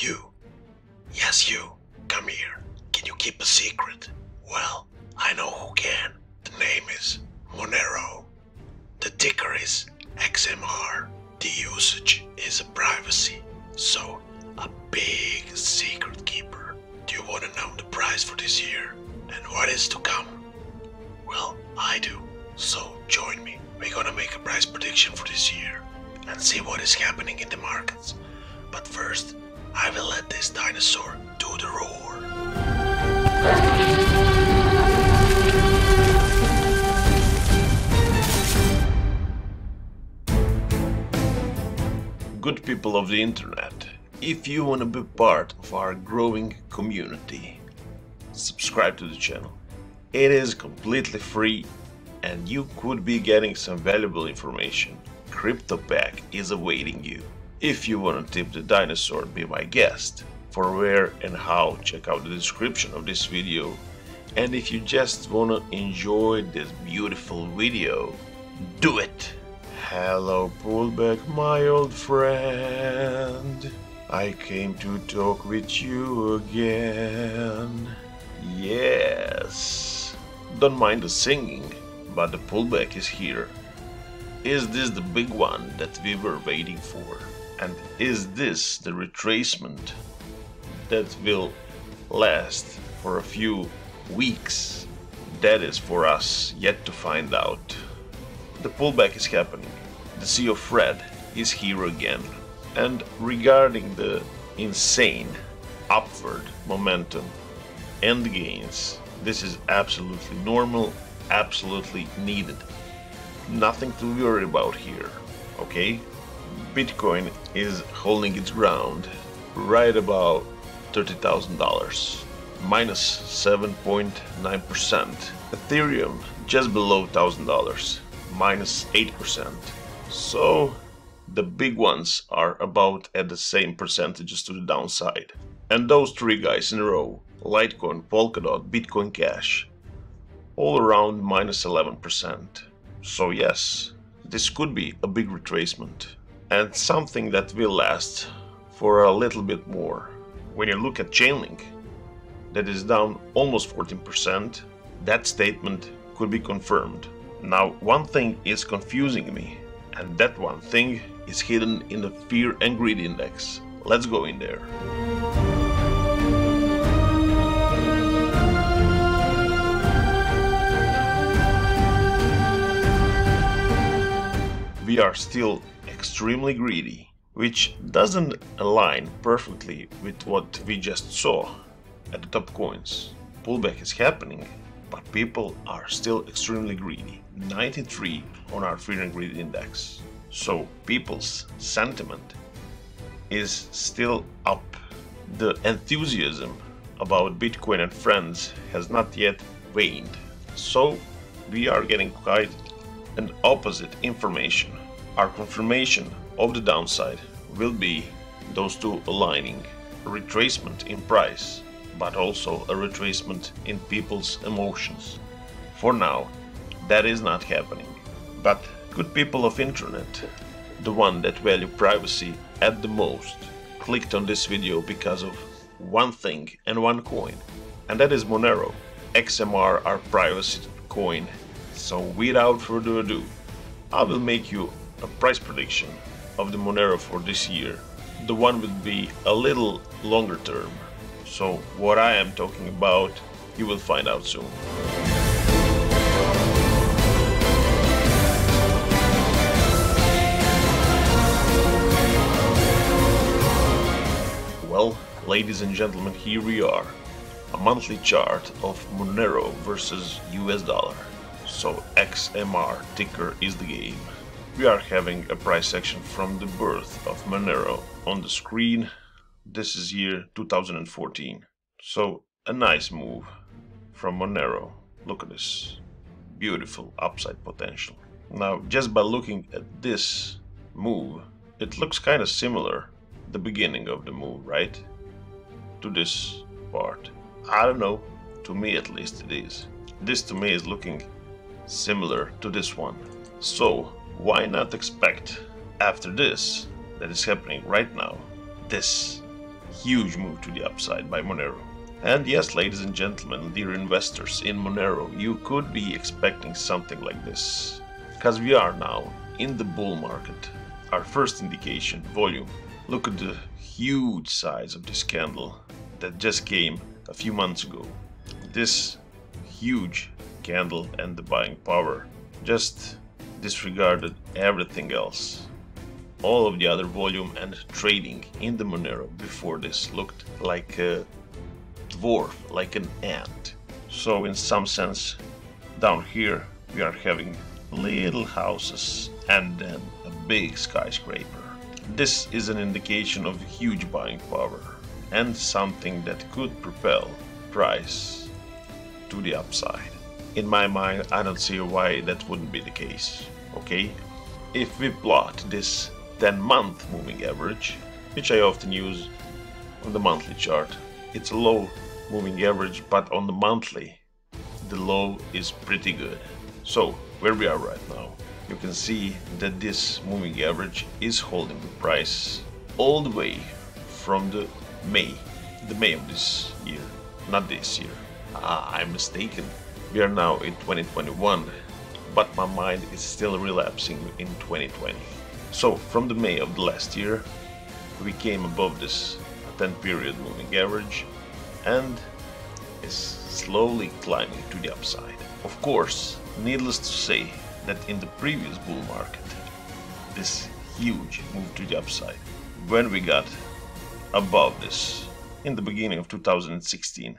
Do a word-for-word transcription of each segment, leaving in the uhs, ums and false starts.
You. Yes, you. Come here. Can you keep a secret? Well, I know who can. The name is Monero. The ticker is X M R. The usage is a privacy. So, a big secret keeper. Do you want to know the price for this year? And what is to come? Well, I do. So, join me. We're gonna make a price prediction for this year and see what is happening in the markets. But first, I will let this dinosaur do the roar. Good people of the internet, if you want to be part of our growing community, subscribe to the channel. It is completely free and you could be getting some valuable information. Crypto pack is awaiting you. If you want to tip the dinosaur, be my guest. For where and how, check out the description of this video. And if you just want to enjoy this beautiful video, do it! Hello pullback, my old friend. I came to talk with you again. Yes. Don't mind the singing, but the pullback is here. Is this the big one that we were waiting for? And is this the retracement that will last for a few weeks? That is for us yet to find out. The pullback is happening. The sea of red is here again. And regarding the insane upward momentum and gains, this is absolutely normal, absolutely needed. Nothing to worry about here, okay? Bitcoin is holding its ground right about thirty thousand dollars, minus seven point nine percent. Ethereum just below one thousand dollars, minus eight percent. So the big ones are about at the same percentages to the downside. And those three guys in a row, Litecoin, Polkadot, Bitcoin Cash, all around minus eleven percent. So yes, this could be a big retracement and something that will last for a little bit more. When you look at Chainlink, that is down almost fourteen percent, that statement could be confirmed. Now, one thing is confusing me, and that one thing is hidden in the Fear and Greed Index. Let's go in there. We are still extremely greedy, which doesn't align perfectly with what we just saw at the top coins. Pullback is happening, but people are still extremely greedy. ninety-three on our Fear and Greed Index. So people's sentiment is still up. The enthusiasm about Bitcoin and friends has not yet waned. So we are getting quite an opposite information. Our confirmation of the downside will be those two aligning. A retracement in price, but also a retracement in people's emotions. For now, that is not happening. But good people of internet, the one that value privacy at the most, clicked on this video because of one thing and one coin, and that is Monero. X M R, our privacy coin. So without further ado, I will make you a price prediction of the Monero for this year. The one will be a little longer term. So what I am talking about, you will find out soon. Well, ladies and gentlemen, here we are. A monthly chart of Monero versus U S dollar. So X M R ticker is the game. We are having a price action from the birth of Monero on the screen. This is year two thousand fourteen. So a nice move from Monero. Look at this. Beautiful upside potential. Now, just by looking at this move, it looks kind of similar, the beginning of the move, right? To this part. I don't know, to me at least it is. This to me is looking similar to this one. So why not expect after this, that is happening right now, this huge move to the upside by Monero. And yes, ladies and gentlemen, dear investors in Monero, you could be expecting something like this. Because we are now in the bull market. Our first indication, volume. Look at the huge size of this candle that just came a few months ago. This huge candle and the buying power just disregarded everything else. All of the other volume and trading in the Monero before this looked like a dwarf, like an ant. So in some sense, down here we are having little houses and then a big skyscraper. This is an indication of huge buying power and something that could propel price to the upside. In my mind, I don't see why that wouldn't be the case. Okay, if we plot this ten month moving average, which I often use on the monthly chart, it's a low moving average, but on the monthly the low is pretty good. So where we are right now, you can see that this moving average is holding the price all the way from the May, the May of this year, not this year. Ah, I'm mistaken. We are now in twenty twenty-one, but my mind is still relapsing in twenty twenty. So from the May of the last year, we came above this ten period moving average and is slowly climbing to the upside. Of course, needless to say that in the previous bull market, this huge move to the upside, when we got above this in the beginning of two thousand sixteen,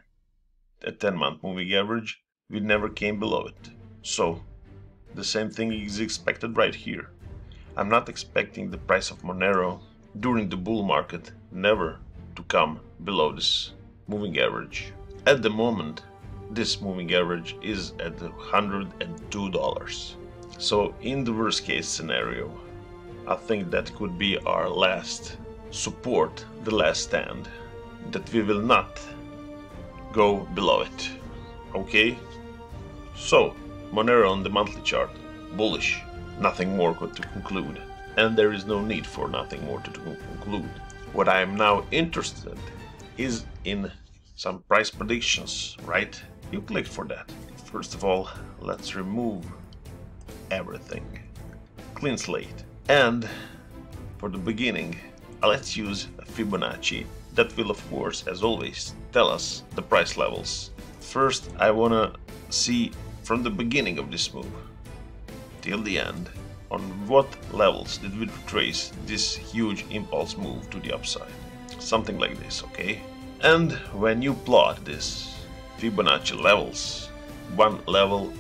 a ten month moving average, we never came below it. So the same thing is expected right here. I'm not expecting the price of Monero during the bull market never to come below this moving average. At the moment, this moving average is at one hundred two dollars. So in the worst case scenario, I think that could be our last support, the last stand, that we will not go below it. Okay? So, Monero on the monthly chart, bullish, nothing more to conclude. And there is no need for nothing more to conclude. What I am now interested is in some price predictions, right? You clicked for that. First of all, let's remove everything. Clean slate. And for the beginning, let's use a Fibonacci that will, of course, as always, tell us the price levels. First, I wanna see from the beginning of this move till the end on what levels did we retrace this huge impulse move to the upside. Something like this, okay? And when you plot this Fibonacci levels, one level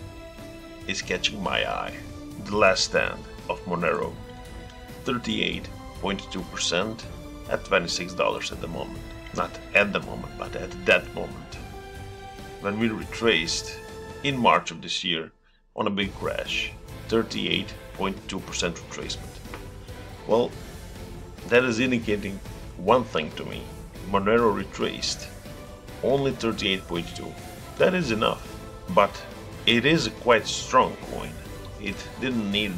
is catching my eye. The last stand of Monero, thirty-eight point two percent at twenty-six dollars at the moment. Not at the moment, but at that moment. When we retraced in March of this year on a big crash, thirty-eight point two percent retracement. Well, that is indicating one thing to me. Monero retraced only thirty-eight point two. That is enough, but it is a quite strong coin. It didn't need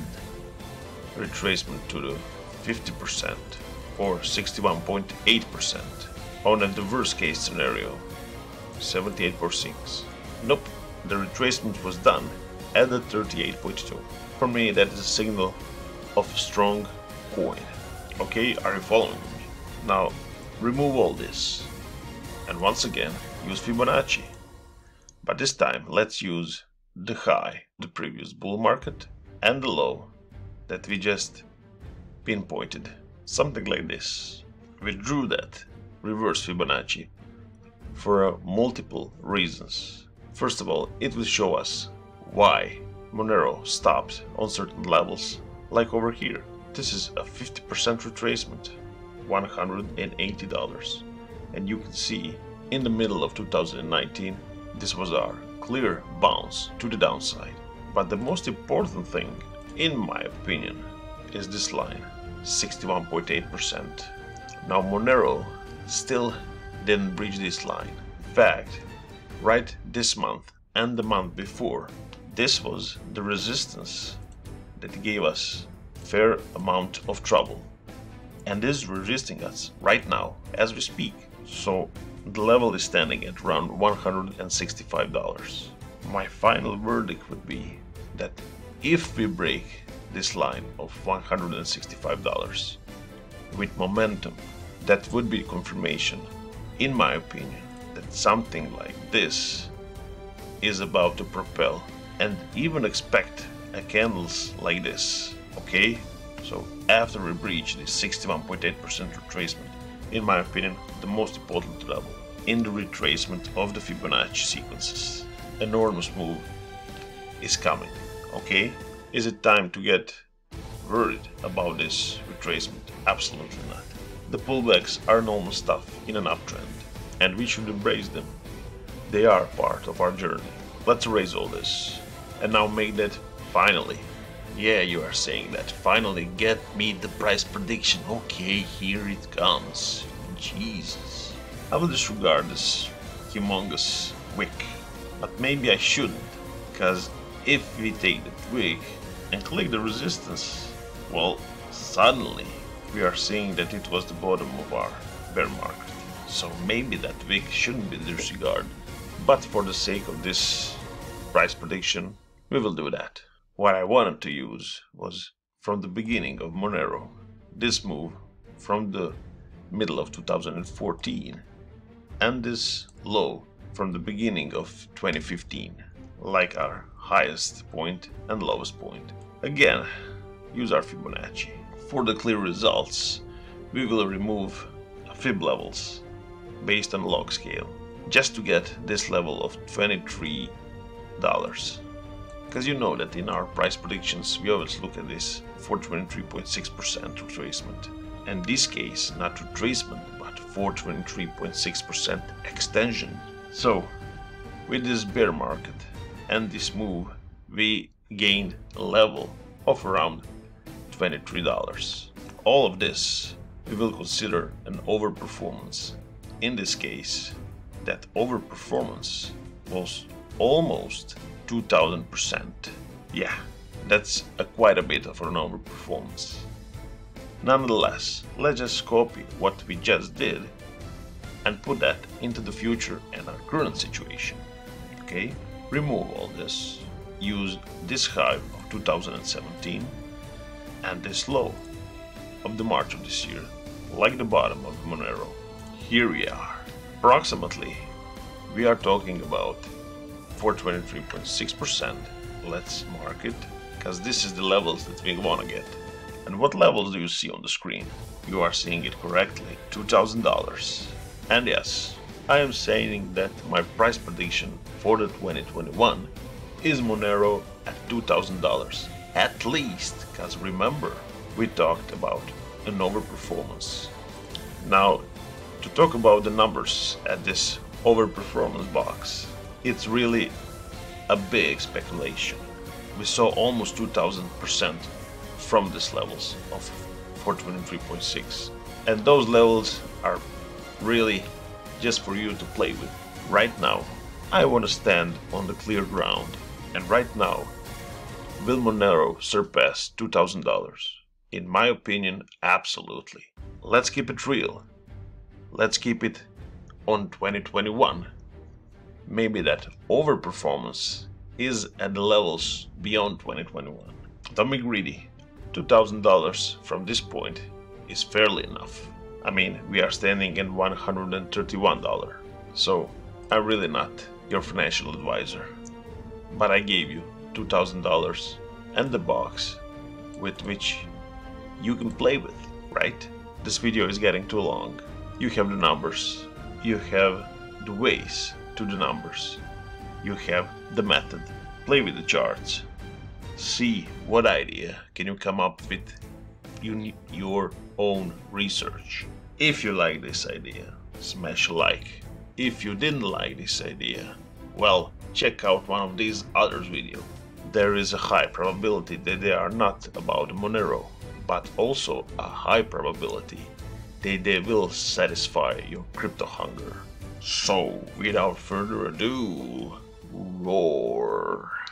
retracement to the fifty percent or sixty-one point eight percent on a the worst case scenario, seventy-eight point six. Nope, the retracement was done at the thirty-eight point two. For me, that is a signal of a strong coin. Okay, are you following me? Now, remove all this and once again use Fibonacci. But this time let's use the high, the previous bull market, and the low that we just pinpointed. Something like this. We drew that reverse Fibonacci for uh, multiple reasons. First of all, it will show us why Monero stopped on certain levels, like over here. This is a fifty percent retracement, one hundred eighty dollars. And you can see in the middle of two thousand nineteen, this was our clear bounce to the downside. But the most important thing, in my opinion, is this line, sixty-one point eight percent. Now Monero still didn't breach this line. In fact, right this month and the month before, this was the resistance that gave us fair amount of trouble. and is resisting us right now as we speak. So the level is standing at around one hundred sixty-five dollars. My final verdict would be that if we break this line of one hundred sixty-five dollars with momentum, that would be confirmation, in my opinion, that something like this is about to propel, and even expect a candles like this, okay? So after we breach this sixty-one point eight percent retracement, in my opinion, the most important level in the retracement of the Fibonacci sequences, enormous move is coming, okay? Is it time to get worried about this retracement? Absolutely not. The pullbacks are normal stuff in an uptrend, and we should embrace them. They are part of our journey. Let's erase all this and now make that finally. Yeah, you are saying that. Finally get me the price prediction. Okay, here it comes. Jesus. I will disregard this humongous wick, but maybe I shouldn't, because if we take that wick and click the resistance, well, suddenly we are seeing that it was the bottom of our bear market. So maybe that wick shouldn't be disregarded, but for the sake of this price prediction, we will do that. What I wanted to use was from the beginning of Monero, this move from the middle of two thousand fourteen, and this low from the beginning of twenty fifteen, like our highest point and lowest point. Again, use our Fibonacci. For the clear results, we will remove fib levels based on log scale, just to get this level of twenty-three dollars. Because you know that in our price predictions we always look at this for twenty-three point six percent retracement. In this case, not retracement, but for twenty-three point six percent extension. So, with this bear market and this move, we gained a level of around twenty-three dollars. All of this we will consider an overperformance. In this case, that overperformance was almost two thousand percent. Yeah, that's a quite a bit of an overperformance. Nonetheless, let's just copy what we just did and put that into the future and our current situation. Okay, remove all this, use this high of two thousand seventeen and this low of the March of this year, like the bottom of Monero. Here we are. Approximately, we are talking about for twenty-three point six percent. Let's mark it, because this is the levels that we want to get. And what levels do you see on the screen? You are seeing it correctly, two thousand dollars. And yes, I am saying that my price prediction for the twenty twenty-one is Monero at two thousand dollars. At least, because remember, we talked about an overperformance. Now, to talk about the numbers at this overperformance box, it's really a big speculation. We saw almost two thousand percent from these levels of four twenty-three point six, and those levels are really just for you to play with. Right now, I want to stand on the clear ground, and right now, will Monero surpass two thousand dollars? In my opinion, absolutely. Let's keep it real. Let's keep it on twenty twenty-one. Maybe that overperformance is at the levels beyond twenty twenty-one. Don't be greedy. two thousand dollars from this point is fairly enough. I mean, we are standing at one hundred thirty-one dollars. So, I'm really not your financial advisor. But I gave you two thousand dollars and the box with which you can play with, right? This video is getting too long. You have the numbers. You have the ways to the numbers. You have the method. Play with the charts. See what idea can you come up with in your own research. If you like this idea, smash a like. If you didn't like this idea, well, check out one of these other videos. There is a high probability that they are not about Monero, but also a high probability that they will satisfy your crypto hunger. So, without further ado, roar!